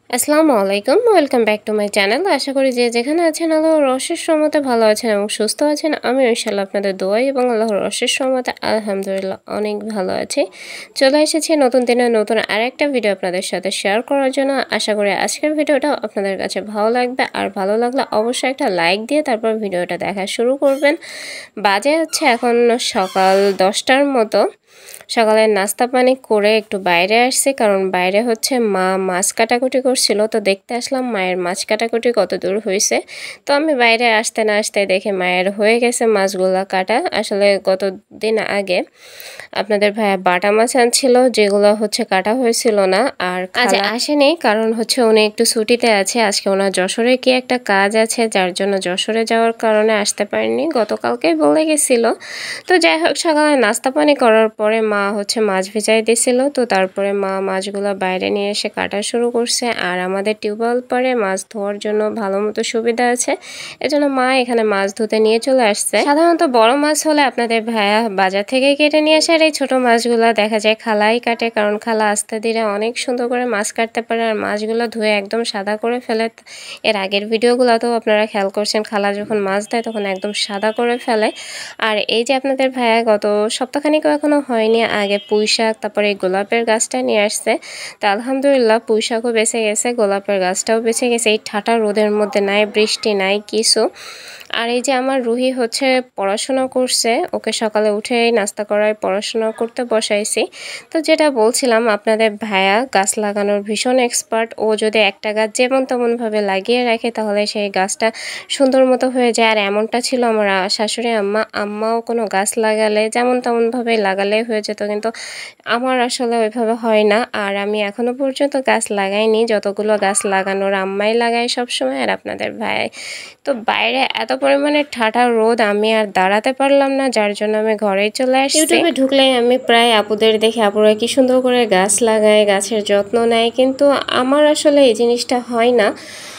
আসসালামু আলাইকুম, welcome back to my channel. আশা করি যে যেখানে আছেন আল্লাহর অশেষ রহমতে ভালো আছেন এবং সুস্থ আছেন। আমি ইনশাআল্লাহ আপনাদের দোয়াই এবং আল্লাহর অশেষ রহমতে আলহামদুলিল্লাহ অনেক ভালো আছি। চলে এসেছি নতুন দিনে নতুন আরেকটা ভিডিও আপনাদের সাথে শেয়ার করার জন্য। আশা করি আজকের ভিডিওটা আপনাদের কাছে ভালো লাগবে, আর ভালো লাগলে অবশ্যই একটা লাইক দিয়ে তারপর ভিডিওটা দেখা শুরু করবেন। বাজে হচ্ছে এখন সকাল 10টার মতো। সকালে নাস্তা পানি করে একটু বাইরে আসছি, কারণ বাইরে হচ্ছে মা মাছ কাটাকুটি করছিল, তো দেখতে আসলাম মায়ের মাছ কাটাকুটি কত দূর হয়েছে। তো আমি বাইরে আসতে না আসতে দেখে মায়ের হয়ে গেছে মাছগুলা কাটা। আসলে গত দিন আগে আপনাদের ভাইয়া বাটা মাছ আনছিল, যেগুলো হচ্ছে কাটা হয়েছিল না, আর আজ আসেনি কারণ হচ্ছে উনি একটু ছুটিতে আছে। আজকে ওনার যশোরে কি একটা কাজ আছে, যার জন্য যশোরে যাওয়ার কারণে আসতে পারেননি, গতকালকেই বলে গেছিল। তো যাই হোক, সকালে নাস্তা পানি করার পরে মা হচ্ছে মাছ ভিজাই দিছিল, তো তারপরে মা মাছগুলো বাইরে নিয়ে এসে কাটা শুরু করছে। আর আমাদের টিউবওয়েল পরে মাছ ধোয়ার জন্য ভালো মতো সুবিধা আছে, এজন্য মা এখানে মাছ ধুতে নিয়ে চলে আসছে। সাধারণত বড় মাছ হলে আপনাদের ভাইয়া বাজার থেকে কেটে নিয়ে আসে, আর এই ছোট মাছগুলো দেখা যায় খালাই কাটে, কারণ খালা আস্তে ধীরে অনেক সুন্দর করে মাছ কাটতে পারে, আর মাছগুলো ধুয়ে একদম সাদা করে ফেলে। এর আগের ভিডিওগুলোতেও আপনারা খেয়াল করছেন, খালা যখন মাছ দেয় তখন একদম সাদা করে ফেলে। আর এই যে আপনাদের ভাইয়া গত সপ্তাহখানিকও এখনো হয়নি আগে পুঁই শাক, তারপরে এই গোলাপের গাছটা নিয়ে আসছে। তো আলহামদুলিল্লাহ পুঁই শাকও বেঁচে গেছে, গোলাপের গাছটাও বেঁচে গেছে। এই ঠাটা রোদের মধ্যে নাই বৃষ্টি নাই কিছু। আর এই যে আমার রুহি হচ্ছে পড়াশোনা করছে, ওকে সকালে উঠে নাস্তা করায় পড়াশোনা করতে বসাইছি। তো যেটা বলছিলাম, আপনাদের ভাইয়া গাছ লাগানোর ভীষণ এক্সপার্ট। ও যদি একটা গাছ যেমন তেমনভাবে লাগিয়ে রাখে তাহলে সেই গাছটা সুন্দর মতো হয়ে যায়। আর এমনটা ছিল আমার শাশুড়ি আম্মাও কোনো গাছ লাগালে যেমন তেমনভাবে লাগালে হয়ে যেত, কিন্তু আমার আসলে ওইভাবে হয় না। আর আমি এখনো পর্যন্ত গাছ লাগাইনি, যতগুলো গাছ লাগানোর আম্মাই লাগায় সবসময়, আর আপনাদের ভাই। তো বাইরে এত পরিমাণে ঠাটা রোদ, আমি আর দাঁড়াতে পারলাম না, যার জন্য আমি ঘরেই চলে আসছি। ইউটিউবে ঢুকলেই আমি প্রায় আপুদের দেখি, আপুরা কি সুন্দর করে গাছ লাগায়, গাছের যত্ন নেয়, কিন্তু আমার আসলে এই জিনিসটা হয় না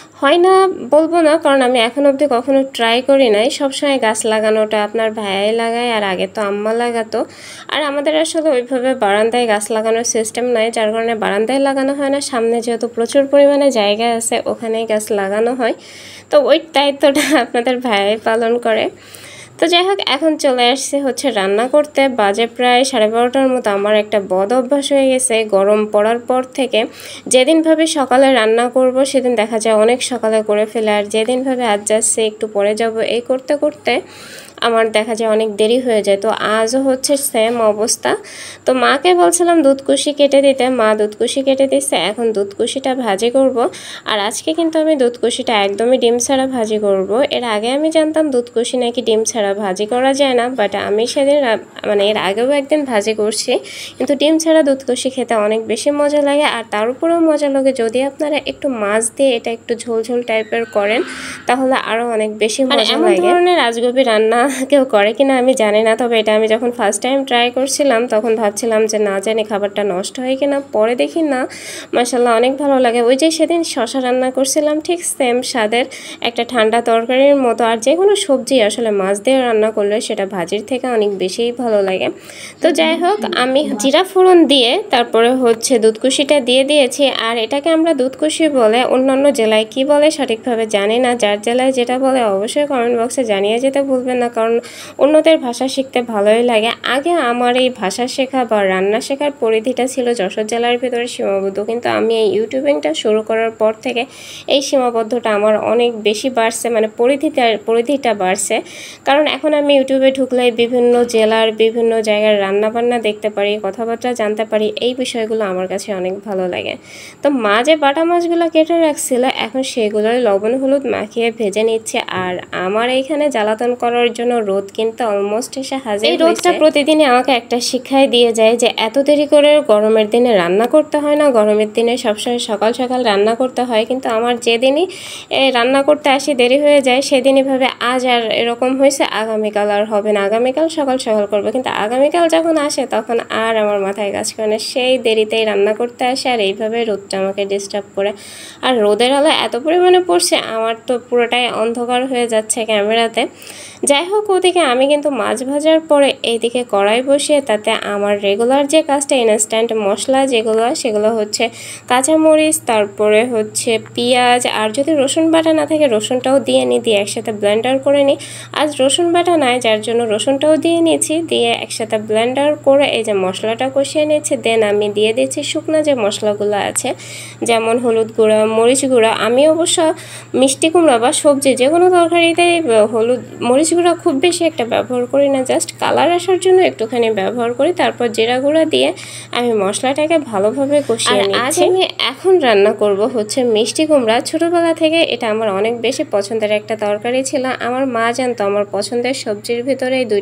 বলবো না, কারণ আমি এখন অবধি কখনো ট্রাই করি নাই। সবসময় গাছ লাগানোটা আপনার ভাইয়াই লাগায়, আর আগে তো আম্মা লাগাতো। আর আমাদের আসলে ওইভাবে বারান্দায় গাছ লাগানোর সিস্টেম নাই, যার কারণে বারান্দায় লাগানো হয় না। সামনে যেহেতু প্রচুর পরিমাণে জায়গা আছে, ওখানেই গাছ লাগানো হয়। তো ওই দায়িত্বটা আপনাদের ভাইয়াই পালন করে। তো যাই হোক, এখন চলে আসছে হচ্ছে রান্না করতে। বাজে প্রায় 12:30টার মতো। আমার একটা বদ অভ্যাস হয়ে গেছে গরম পড়ার পর থেকে, যেদিন ভাবে সকালে রান্না করব সেদিন দেখা যায় অনেক সকালে করে ফেলে, আর যেদিন ভাবে আজ যাচ্ছে একটু পরে যাব, এই করতে করতে আমার দেখা যায় অনেক দেরি হয়ে যায়। তো আজও হচ্ছে সেম অবস্থা। তো মাকে বলছিলাম দুধকুশি কেটে দিতে, মা দুধকুশি কেটে দিচ্ছে। এখন দুধকুশিটা ভাজি করব। আর আজকে কিন্তু আমি দুধকুশিটা একদমই ডিম ছাড়া ভাজি করব। এর আগে আমি জানতাম দুধকুশি নাকি ডিম ছাড়া ভাজি করা যায় না, বাট আমি সেদিন মানে এর আগেও একদিন ভাজি করছি, কিন্তু ডিম ছাড়া দুধকুশি খেতে অনেক বেশি মজা লাগে। আর তার উপরেও মজা লাগে যদি আপনারা একটু মাছ দিয়ে এটা একটু ঝোলঝোল টাইপের করেন, তাহলে আরও অনেক বেশি মজা লাগে। এমন ধরনের আজগবি রান্না কেউ করে কিনা আমি জানি না, তবে এটা আমি যখন ফার্স্ট টাইম ট্রাই করছিলাম তখন ভাবছিলাম যে না জানি খাবারটা নষ্ট হয় কিনা, পরে দেখি না মাশাআল্লাহ অনেক ভালো লাগে। ওই যে সেদিন শশা রান্না করছিলাম, ঠিক সেম স্বাদের একটা ঠান্ডা তরকারির মতো। আর যে কোনো সবজি আসলে মাছ দিয়ে রান্না করলে সেটা ভাজির থেকে অনেক বেশিই ভালো লাগে। তো যাই হোক, আমি জিরা ফোড়ন দিয়ে তারপরে হচ্ছে দুধকুশিটা দিয়ে দিয়েছি। আর এটাকে আমরা দুধকুশি বলে, অন্যান্য জেলায় কি বলে সঠিকভাবে জানি না। যার জেলায় যেটা বলে অবশ্যই কমেন্ট বক্সে জানিয়ে যেতে ভুলবেন না, কারণ অন্যদের ভাষা শিখতে ভালোই লাগে। আগে আমার এই ভাষা শেখা বা রান্না শেখার পরিধিটা ছিল যশোর জেলার ভিতরে সীমাবদ্ধ, কিন্তু আমি এই ইউটিউবিংটা শুরু করার পর থেকে এই সীমাবদ্ধতা আমার অনেক বেশি বাড়ছে, মানে পরিধিটা বাড়ছে। কারণ এখন আমি ইউটিউবে ঢুকলে বিভিন্ন জেলার বিভিন্ন জায়গার রান্নাবান্না দেখতে পারি, কথাবার্তা জানতে পারি। এই বিষয়গুলো আমার কাছে অনেক ভালো লাগে। তো মা যে বাটা মাছগুলো কেটে রাখছিল, এখন সেগুলোই লবণ হলুদ মাখিয়ে ভেজে নিচ্ছে। আর আমার এইখানে জ্বালাতন করার জন্য রোদ কিন্তু অলমোস্ট এসে হাজির। এই রোদটা প্রতিদিনই আমাকে একটা শিক্ষাই দিয়ে যায় যে এত দেরি করে গরমের দিনে রান্না করতে হয় না, গরমের দিনে সবসময় সকাল সকাল রান্না করতে হয়। কিন্তু আমার যেদিনই রান্না করতে আসি দেরি হয়ে যায়, সেদিনই ভাবে আজ আর এরকম হয়েছে, আগামীকাল আর হবে না, আগামীকাল সকাল সকাল করবো। কিন্তু আগামীকাল যখন আসে তখন আর আমার মাথায় কাজ করে না, সেই দেরিতেই রান্না করতে আসে। আর এইভাবে রোদটা আমাকে ডিস্টার্ব করে। আর রোদের আলো এত পরিমাণে পড়ছে, আমার তো পুরোটাই অন্ধকার হয়ে যাচ্ছে ক্যামেরাতে। যাই হোক, ওদিকে আমি কিন্তু মাছ ভাজার পরে এইদিকে কড়াই বসিয়ে তাতে আমার রেগুলার যে কাজটা, ইনস্ট্যান্ট মশলা যেগুলো সেগুলো হচ্ছে কাঁচামরিচ, তারপরে হচ্ছে পেঁয়াজ, আর যদি রসুন বাটা না থাকে রসুনটাও দিয়ে নিই, দিয়ে একসাথে ব্লেন্ডার করে নিই। আজ রসুন বাটা নাই, যার জন্য রসুনটাও দিয়ে নিয়েছি, দিয়ে একসাথে ব্লেন্ডার করে এই যে মশলাটা কষিয়ে নিয়েছি। দেন আমি দিয়ে দিচ্ছি শুকনো যে মশলাগুলো আছে, যেমন হলুদ গুঁড়া, মরিচ গুঁড়া। আমি অবশ্য মিষ্টি কুমড়া বা সবজি যে কোনো তরকারিতে হলুদ মরিচ গুঁড়া খুব বেশি একটা ব্যবহার করি না, জাস্ট কালার আসার জন্য একটুখানি ব্যবহার করি। তারপর জিরা গুঁড়া দিয়ে আমি মশলাটাকে ভালোভাবে কষিয়ে নিচ্ছি। আজ আমি এখন রান্না করব হচ্ছে মিষ্টি কুমড়া। ছোটোবেলা থেকে এটা আমার অনেক বেশি পছন্দের একটা তরকারি ছিল। আমার মা জানতো আমার পছন্দের সবজির ভিতরে এই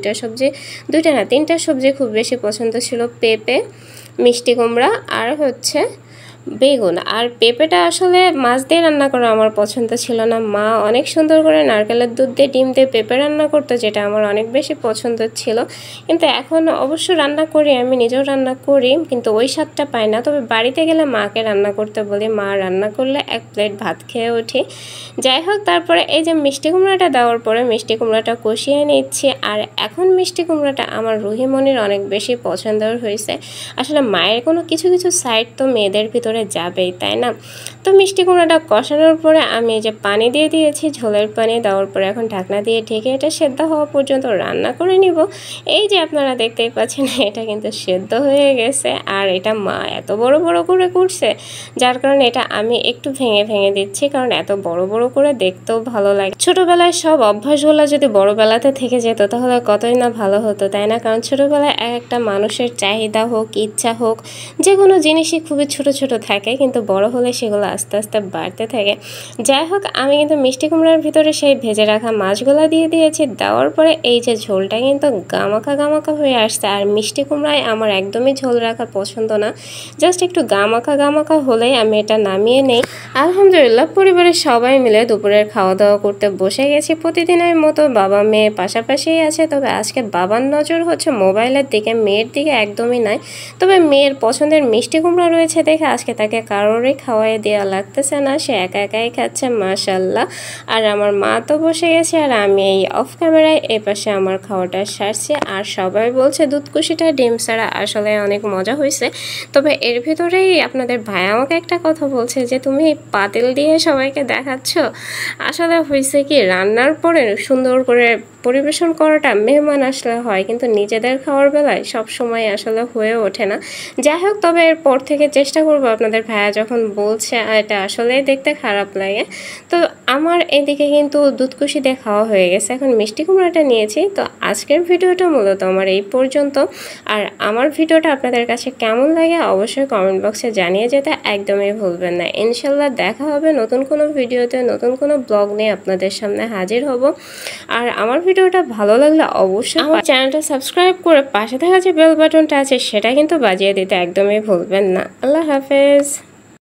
তিনটা সবজি খুব বেশি পছন্দ ছিল, পেঁপে, মিষ্টি কুমড়া আর হচ্ছে বেগুন। আর পেঁপেটা আসলে মাছ দিয়ে রান্না করা আমার পছন্দ ছিল না, মা অনেক সুন্দর করে নারকেলের দুধ দিয়ে ডিম দিয়ে পেঁপে রান্না করতো, যেটা আমার অনেক বেশি পছন্দ ছিল। কিন্তু এখন অবশ্য রান্না করি, আমি নিজেও রান্না করি, কিন্তু ওই স্বাদটা পাই না। তবে বাড়িতে গেলে মাকে রান্না করতে বলি, মা রান্না করলে এক প্লেট ভাত খেয়ে উঠি। যাই হোক, তারপরে এই যে মিষ্টি কুমড়াটা দেওয়ার পরে মিষ্টি কুমড়াটা কষিয়ে নিচ্ছি। আর এখন মিষ্টি কুমড়াটা আমার রুহিমনির অনেক বেশি পছন্দের হয়েছে। আসলে মায়ের কোনো কিছু কিছু সাইড তো মেয়েদের ভিতরে যাবেই, তাই না? তো মিষ্টি কুমড়াটা কষানোর পরে আমি এই যে পানি দিয়ে দিয়েছি, ঝোলের পানি দেওয়ার পরে এখন ঢাকনা দিয়ে ঢেকে এটা সেদ্ধ হওয়া পর্যন্ত রান্না করে নিব। এই যে আপনারা দেখতেই পাচ্ছেন এটা কিন্তু সেদ্ধ হয়ে গেছে। আর এটা মা এত বড় বড় করে করছে, যার কারণে এটা আমি একটু ভেঙে ভেঙে দিচ্ছি, কারণ এত বড় বড় করে দেখতেও ভালো লাগে। ছোটবেলায় সব অভ্যাসগুলো যদি বড়বেলাতে থেকে যেত তাহলে কতই না ভালো হতো, তাই না? কারণ ছোটবেলায় এক একটা মানুষের চাহিদা হোক, ইচ্ছা হোক, যে কোনো জিনিসই খুবই ছোট ছোট থাকে, কিন্তু বড় হলে সেগুলো আস্তে আস্তে বাড়তে থাকে। যাই হোক, আমি কিন্তু মিষ্টি কুমড়ার ভিতরে সেই ভেজে রাখা মাছগুলো দিয়ে দিয়েছি। দেওয়ার পরে এই যে ঝোলটা কিন্তু গামাখা গামাখা হয়ে আসছে। আর মিষ্টি কুমড়ায় আমার একদমই ঝোল রাখা পছন্দ না, জাস্ট একটু গামাখা গামাখা হলেই আমি এটা নামিয়ে নেই। আলহামদুলিল্লাহ, পরিবারের সবাই মিলে দুপুরের খাওয়া দাওয়া করতে বসে গেছি। প্রতিদিনের মতো বাবা মেয়ে পাশাপাশি আছে, তবে আজকে বাবার নজর হচ্ছে মোবাইলের দিকে, মেয়ের দিকে একদমই নাই। তবে মেয়ের পছন্দের মিষ্টি কুমড়া রয়েছে দেখে আজকে তাকে কারোরই খাওয়াই দেওয়া লাগতেছে না, সে একা একাই খাচ্ছে মাশাল্লাহ। আর আমার মা তো বসে গেছে, আর আমি এই অফ ক্যামেরায় এই পাশে আমার খাওয়াটা সারছি। আর সবাই বলছে দুধকুশিটা ডিম ছাড়া আসলে অনেক মজা হয়েছে। তবে এর ভিতরেই আপনাদের ভাই আমাকে একটা কথা বলছে যে তুমি পাতিল দিয়ে সবাইকে দেখাচ্ছ। আসলে হয়েছে কি, রান্নার পরে সুন্দর করে পরিবেশন করাটা মেহমান আসলে হয়, কিন্তু নিজেদের খাওয়ার বেলায় সব সময় আসলে হয়ে ওঠে না। যাই হোক, তবে এরপর থেকে চেষ্টা করবো, আপনাদের ভাইয়া যখন বলছে এটা আসলেই দেখতে খারাপ লাগে। তো আমার এদিকে কিন্তু দুধকুশি দিয়ে খাওয়া হয়ে গেছে, এখন মিষ্টি কুমড়াটা নিয়েছি। তো আজকের ভিডিওটা মূলত আমার এই পর্যন্ত। আর আমার ভিডিওটা আপনাদের কাছে কেমন লাগে অবশ্যই কমেন্ট বক্সে জানিয়ে যেতে একদমই ভুলবেন না। ইনশাল্লাহ দেখা হবে নতুন কোনো ভিডিওতে, নতুন কোনো ব্লগ নিয়ে আপনাদের সামনে হাজির হব। আর আমার ভিডিওটা ভালো লাগলে অবশ্যই আমার চ্যানেলটা সাবস্ক্রাইব করে পাশে থাকা যে বেল বাটনটা আছে সেটা কিন্তু বাজিয়ে দিতে একদমই ভুলবেন না। আল্লাহ হাফেজ।